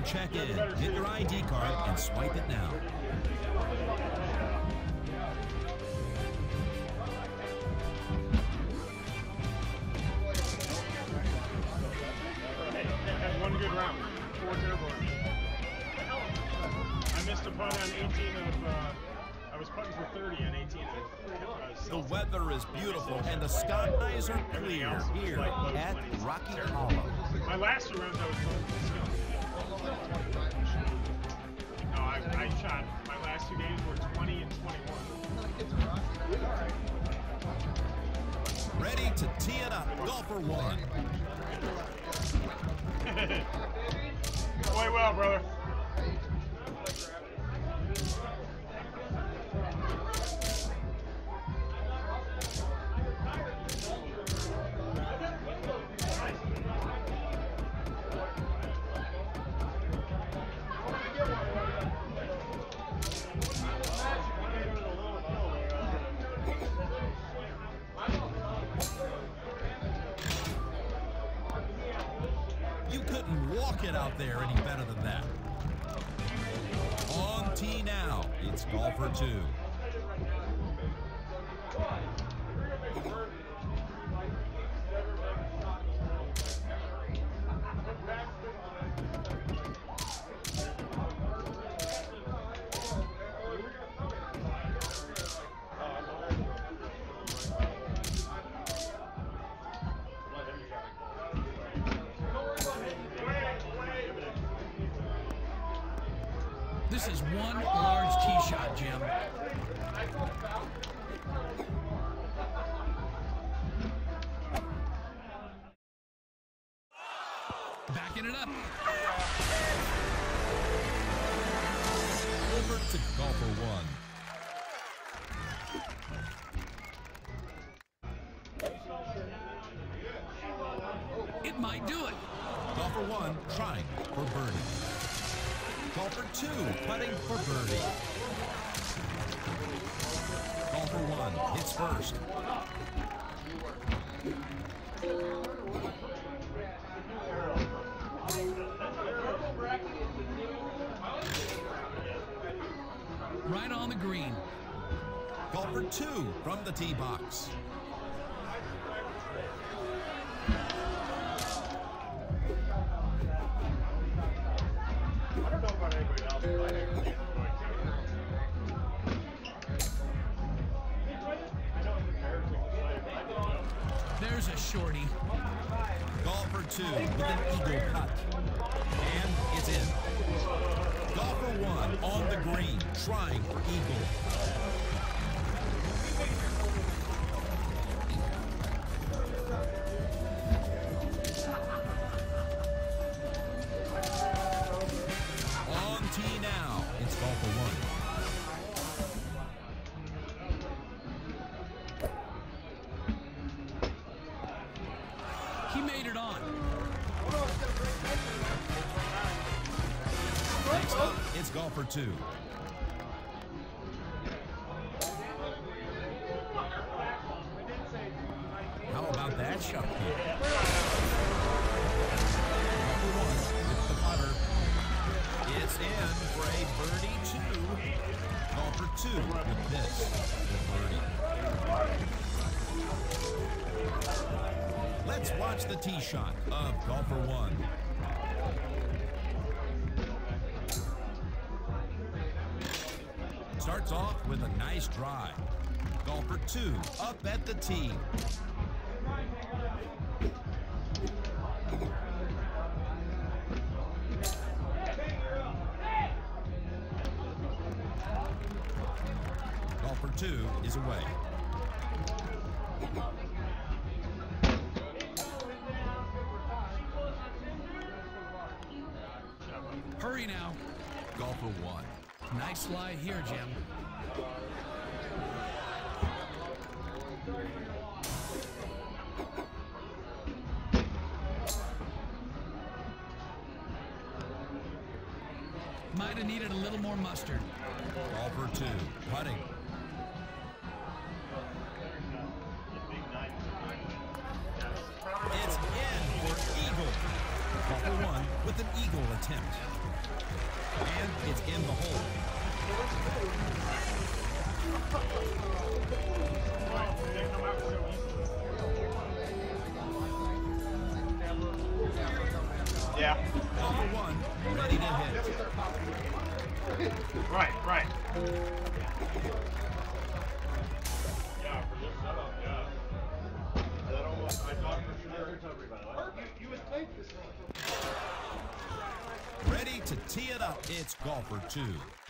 check in. Get your ID card and swipe it now. Had one good round, 4 terrible rounds. I missed a putt on 18 of, I was putting for 30 on 18 of. The weather is beautiful and the skies are clear here at Rocky Hollow. My last 2 rounds I was putting for skill. No, I shot, my last 2 games were 20 and 21. Ready to tee it up, golfer 1. Play well, brother. You couldn't walk it out there any better than that. On tee now, it's golfer 2. This is one large tee shot, Jim. Backing it up. Over to golfer 1. It might do it. Golfer 1 trying for birdie. Golfer 2 putting for birdie. Golfer 1 hits first. Right on the green. Golfer 2 from the tee box. I don't know about anybody else, but I actually enjoy too. There's a shorty. Golfer 2 with an eagle putt. And it's in. Golfer 1 on the green, trying for eagle. On tee now, it's golfer 1. He made it on. Next up, it's golfer 2. How about that shot here? Golfer 1 with the putter. It's in for a birdie 2. Golfer 2 with this for birdie. Let's watch the tee shot of golfer 1. Starts off with a nice drive. Golfer 2 up at the tee. Golfer 2 is away. Hurry now. Golfer 1. Nice lie here, Jim. Might have needed a little more mustard. Golfer 2 putting. It's in for eagle. Golfer 1 with an eagle attempt. attempt. And it's in the hole. They come out so easily. Yeah. Golfer 1, ready to hit. Right. Yeah, for this setup, yeah. That almost, I thought for sure. You would think this one. Ready to tee it up. It's golfer 2.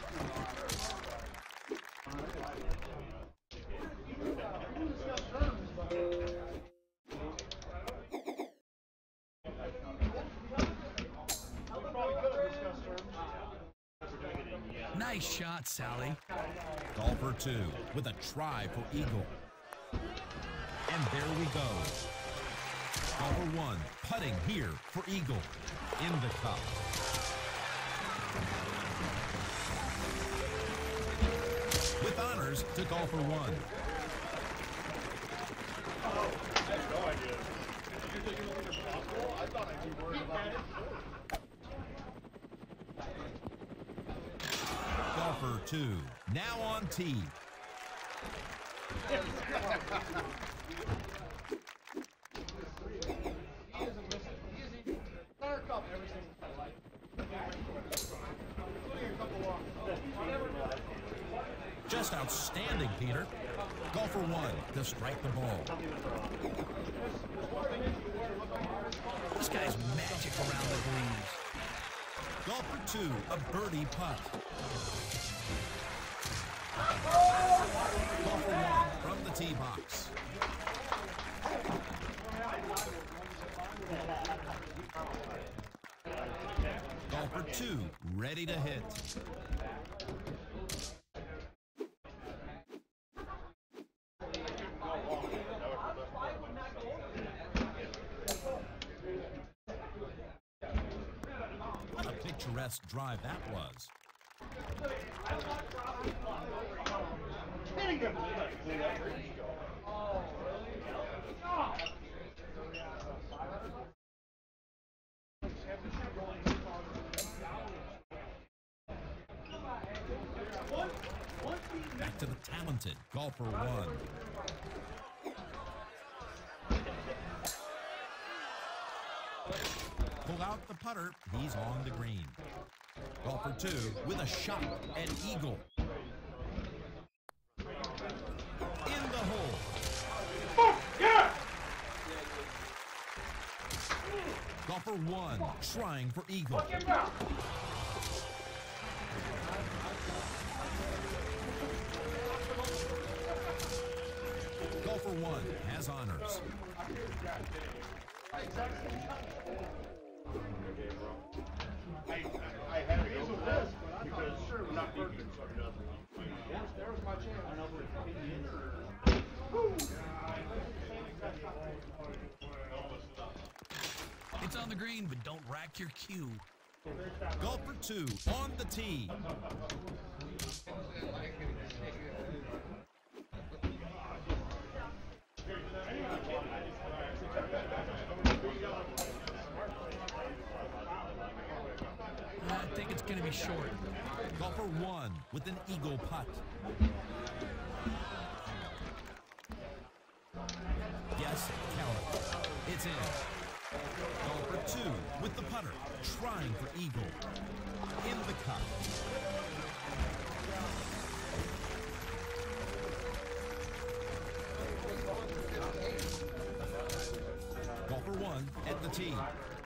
Nice shot, Sally. Golfer 2 with a try for eagle. And there we go. Golfer 1 putting here for eagle in the cup. With honors to golfer 1. I had no idea. Did you think it was possible? I thought I'd be worried about it. Golfer 2 now on tee. Just outstanding, Peter. Golfer 1 to strike the ball. This guy's magic around the greens. Golfer 2, a birdie putt. Golfer 1 from the tee box. Golfer 2, ready to hit. What a picturesque drive that was. Back to the talented golfer 1. Pull out the putter. He's on the green. Golfer 2 with a shot at eagle. In the hole. Yeah! Golfer 1 trying for eagle. Golfer 1 has honors. I had to go with this because I'm not thinking so it doesn't. There was my chance. I know It's on the green, but don't rack your cue. Golfer 2 on the tee. I think it's going to be short. Golfer 1 with an eagle putt. Yes, count it. It's in. Golfer 2 with the putter, trying for eagle. In the cup. Golfer 1 at the tee.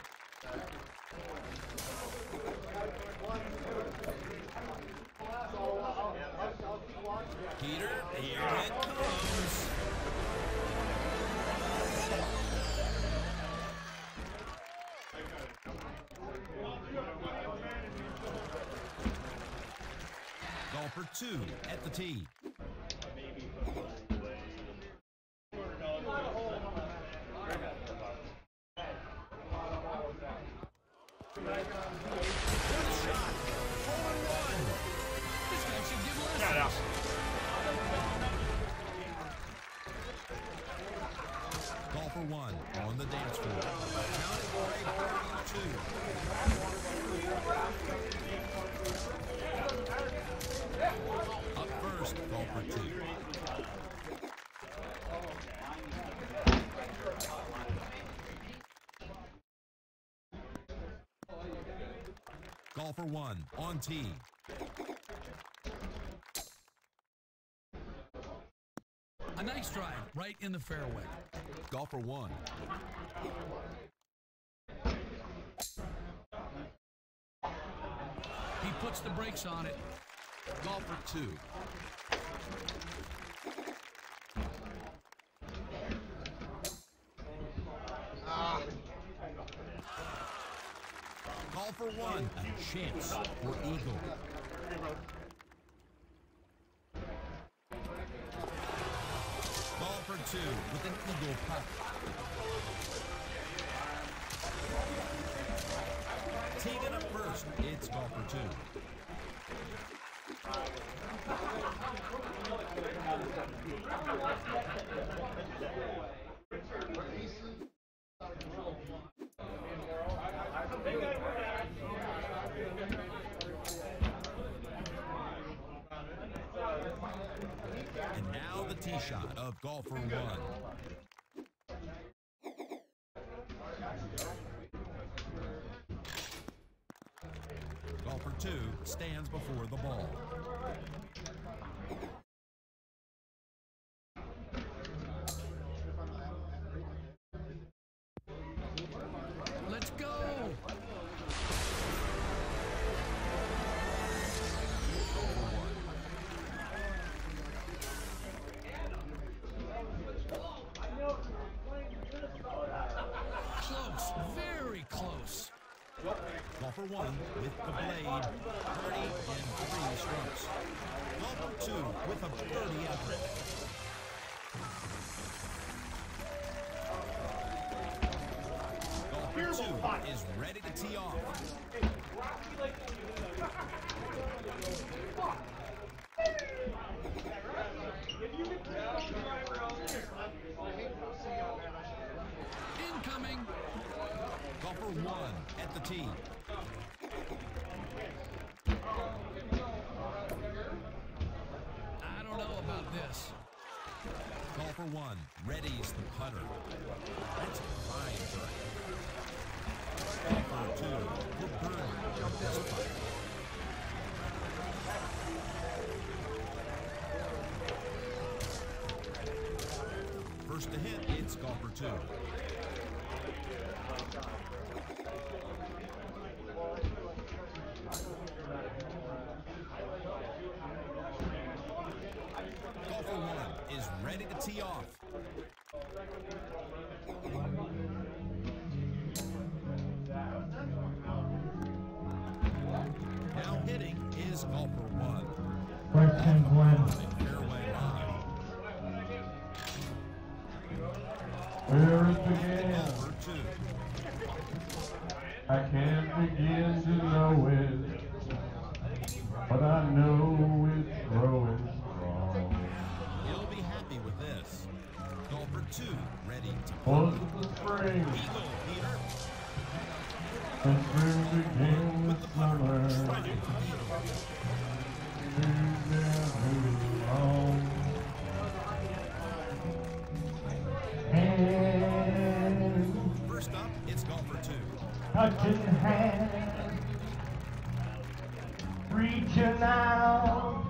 Peter, here it comes. Golfer 2 at the tee. Golfer 1 on the dance floor. Counted for a birdie 2. Up first, golfer 2. Golfer 1 on tee. A nice drive right in the fairway. Golfer 1. He puts the brakes on it. Golfer 2. Golfer 1, a chance for eagle. Golfer 2 with an eagle putt. Teed it up first, it's golfer 2. And now the tee shot of golfer 1. Golfer 2 stands before the ball. Let's go. Close, very close. Golfer 1 with the blade, birdie in 3 strokes. Golfer 2 with a birdie effort. Golfer 2 is ready to tee off. Incoming. Golfer 1 at the tee. I don't know about this. Golfer 1 readies the putter. That's a fine birdie. Golfer 2 for birdie of this putt. First to hit, it's golfer 2. Golfer 1 is ready to tee off. Now hitting is golfer 1. Question one. Fairway line. Where it begins, Golfer 2. I can't begin to know it, but I know it's growing strong. He'll be happy with this. Golfer 2 ready to Was the spring, eagle, Peter. and spring became the summer. Trying to eagle. And First up, it's golfer 2. touching hands, reaching out,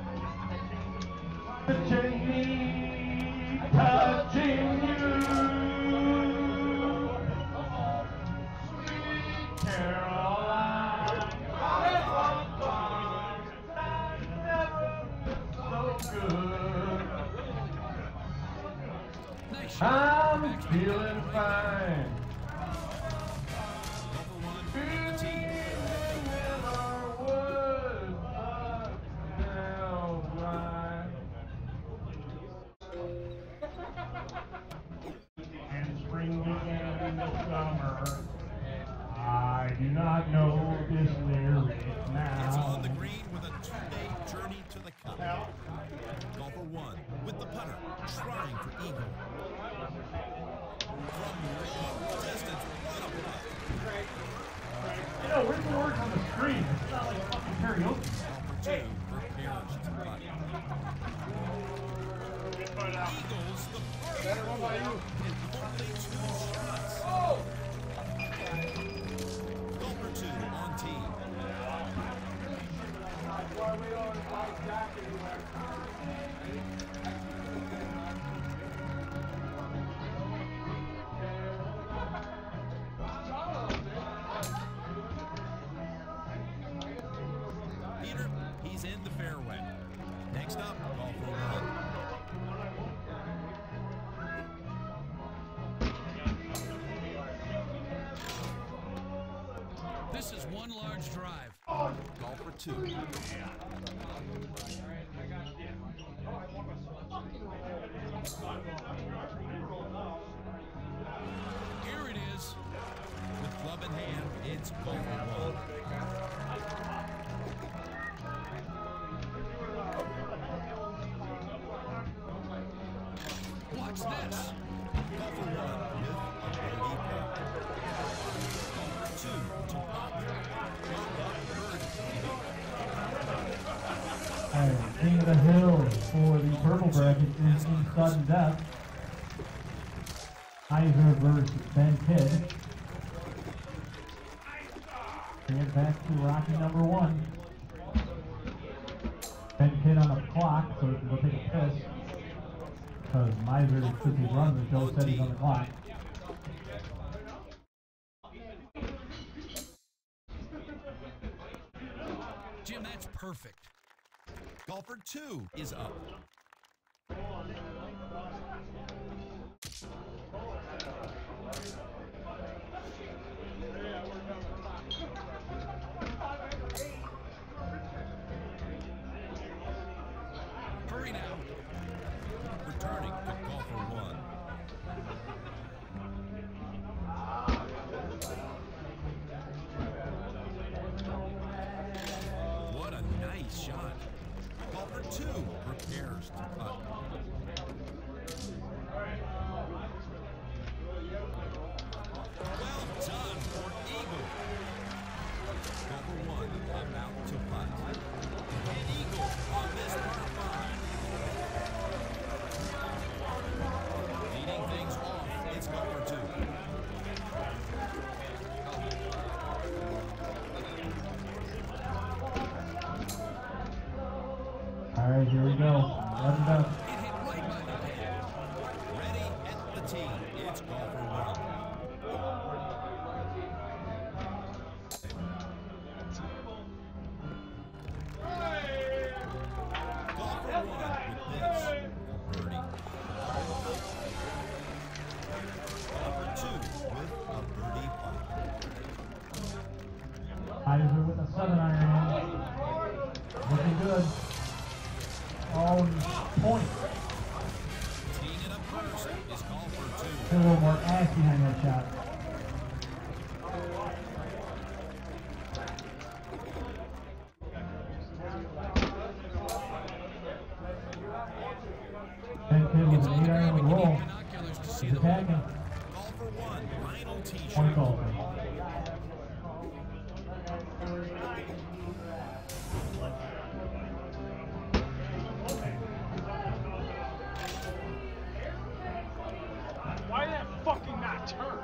touching me, touching you. Sweet Caroline, never been so good. Nice shot. I'm feeling fine. Golfer 1 at the tee. And spring began in the summer. I do not know this lyric It's on the now. green with a 2-day journey to the cup. Golfer 1 with the putter, trying for eagle. From long distance, what a putt. You know, read the words on the screen. It's not like fucking karaoke. Golfer 2 prepares to putt. Eagles the first. And only 2 shots. Golfer 2 on tee. Peter, he's in the fairway. Next up, golfer 1. This is one large drive. Golfer 2. Here it is. With club in hand, it's golfer 1. Watch this. Golfer 1 with a birdie putt. Golfer 2 to putt. And King of the Hill for the purple bracket is in sudden death. Heiser versus Ben Kidd. Bring it back to Rocky number 1. Ben Kidd on the clock, so he can go take a piss. Because Miser took his run, and Joe said he's on the clock. Jim, that's perfect. Golfer 2 is up. Hurry now. Returning to golfer 1. What a nice shot. Golfer 2 prepares to putt. Well done for Eagle. Golfer 1 about to putt. An eagle on this par 5. Leading things off, it's golfer 2. All right, here we go. 11 up. It hit right by the head. Ready at the tee, it's golfer 1. Golfer 1 with this, a birdie. Golfer 2 with a birdie putt. Heiser with a 7-iron. Looking good. Oh, point. Teeing it up first is golfer 2. A little more ass behind that shot. Ben Kidd with It's an on the 8-iron ground, with but a you roll. need binoculars to see He's the hole. attacking. Golfer 1, final tee Point shot. golfer. Why did that fucking not turn?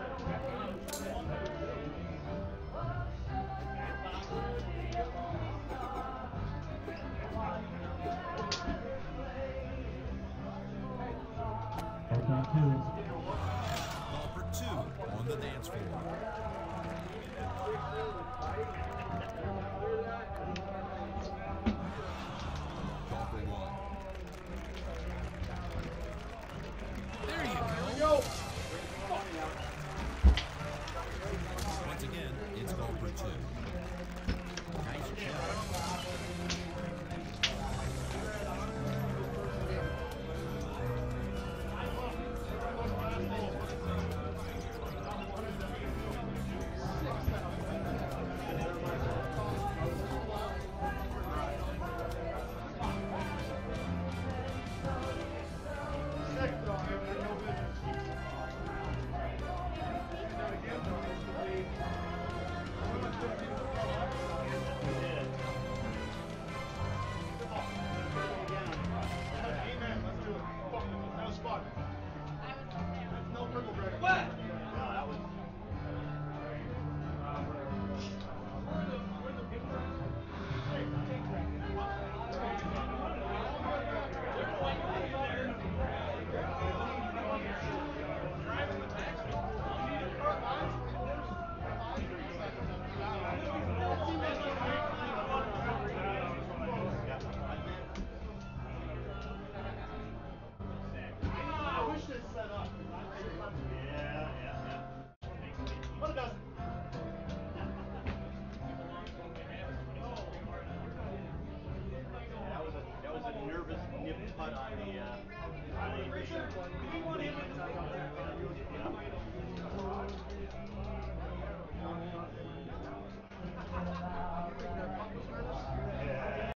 Okay, 2. Golfer 2 on the dance floor. Golfer 1. There you go. Once again, it's golfer 2. Nice shot. putt on the